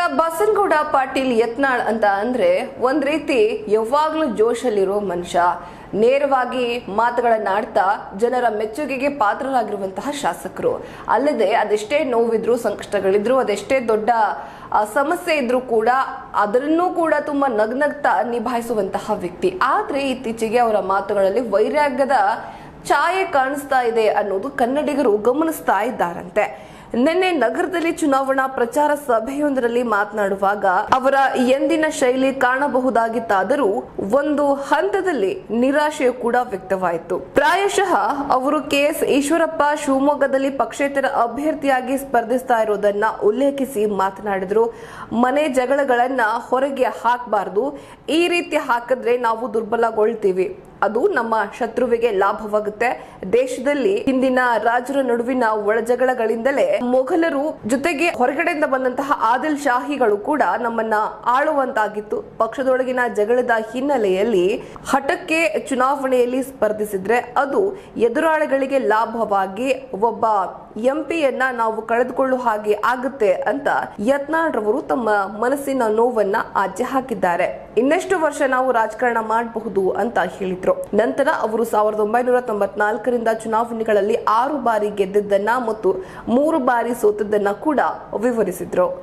ಬಸನಗೌಡ ಪಾಟೀಲ್ ಯತ್ನಾಳ್ ಅಂತ ಅಂದ್ರೆ ಒಂದ್ ರೀತಿ ಯಾವಾಗ್ಲೂ ಜೋಶಲ್ಲಿರೋ ಮನುಷ್ಯ, ನೇರವಾಗಿ ಮಾತುಗಳನ್ನ ಆಡ್ತಾ ಜನರ ಮೆಚ್ಚುಗೆಗೆ ಪಾತ್ರರಾಗಿರುವಂತಹ ಶಾಸಕರು. ಅಲ್ಲದೆ ಅದೆಷ್ಟೇ ನೋವಿದ್ರು, ಸಂಕಷ್ಟಗಳಿದ್ರು, ಅದೆಷ್ಟೇ ದೊಡ್ಡ ಸಮಸ್ಯೆ ಇದ್ರೂ ಕೂಡ ಅದರನ್ನೂ ಕೂಡ ತುಂಬಾ ನಗ್ನಗ್ತಾ ನಿಭಾಯಿಸುವಂತಹ ವ್ಯಕ್ತಿ. ಆದ್ರೆ ಇತ್ತೀಚೆಗೆ ಅವರ ಮಾತುಗಳಲ್ಲಿ ವೈರಾಗ್ಯದ ಛಾಯೆ ಕಾಣಿಸ್ತಾ ಇದೆ ಅನ್ನೋದು ಕನ್ನಡಿಗರು ಗಮನಿಸ್ತಾ ಇದ್ದಾರಂತೆ. ನಿನ್ನೆ ನಗರದಲ್ಲಿ ಚುನಾವಣಾ ಪ್ರಚಾರ ಸಭೆಯೊಂದರಲ್ಲಿ ಮಾತನಾಡುವಾಗ ಅವರ ಎಂದಿನ ಶೈಲಿ ಕಾಣಬಹುದಾಗಿತ್ತಾದರೂ ಒಂದು ಹಂತದಲ್ಲಿ ನಿರಾಶೆಯೂ ಕೂಡ ವ್ಯಕ್ತವಾಯಿತು. ಪ್ರಾಯಶಃ ಅವರು ಕೆಎಸ್ ಈಶ್ವರಪ್ಪ ಶಿವಮೊಗ್ಗದಲ್ಲಿ ಪಕ್ಷೇತರ ಅಭ್ಯರ್ಥಿಯಾಗಿ ಸ್ಪರ್ಧಿಸ್ತಾ ಇರೋದನ್ನ ಉಲ್ಲೇಖಿಸಿ ಮಾತನಾಡಿದ್ರು. ಮನೆ ಜಗಳಗಳನ್ನ ಹೊರಗೆ ಹಾಕಬಾರದು, ಈ ರೀತಿ ಹಾಕಿದ್ರೆ ನಾವು ದುರ್ಬಲಗೊಳ್ತೀವಿ, ಅದು ನಮ್ಮ ಶತ್ರುವಿಗೆ ಲಾಭವಾಗುತ್ತೆ. ದೇಶದಲ್ಲಿ ಹಿಂದಿನ ರಾಜರ ನಡುವಿನ ಒಳಜಗಳಗಳಿಂದಲೇ ಮೊಘಲರು ಜೊತೆಗೆ ಹೊರಗಡೆಯಿಂದ ಬಂದಂತಹ ಆದಿಲ್ ಶಾಹಿಗಳು ಕೂಡ ನಮ್ಮನ್ನ ಆಳುವಂತಾಗಿತ್ತು. ಪಕ್ಷದೊಳಗಿನ ಜಗಳದ ಹಿನ್ನೆಲೆಯಲ್ಲಿ ಹಠಕ್ಕೆ ಚುನಾವಣೆಯಲ್ಲಿ ಸ್ಪರ್ಧಿಸಿದ್ರೆ ಅದು ಎದುರಾಳಿಗಳಿಗೆ ಲಾಭವಾಗಿ ಒಬ್ಬ ಎಂಪಿಯನ್ನ ನಾವು ಕಳೆದುಕೊಳ್ಳುವ ಹಾಗೆ ಆಗುತ್ತೆ ಅಂತ ಯತ್ನಾಳ್ ರವರು ತಮ್ಮ ಮನಸ್ಸಿನ ನೋವನ್ನ ಆಚೆ ಹಾಕಿದ್ದಾರೆ. ಇನ್ನೆಷ್ಟು ವರ್ಷ ನಾವು ರಾಜಕಾರಣ ಮಾಡಬಹುದು ಅಂತ ಹೇಳಿದ್ರು. ನಂತರ ಅವರು 1994ರಿಂದ ಚುನಾವಣೆಗಳಲ್ಲಿ 6 ಬಾರಿ ಗೆದ್ದಿದ್ದನ್ನ ಮತ್ತು 3 ಬಾರಿ ಸೋತದ್ದನ್ನ ಕೂಡ ವಿವರಿಸಿದ್ರು.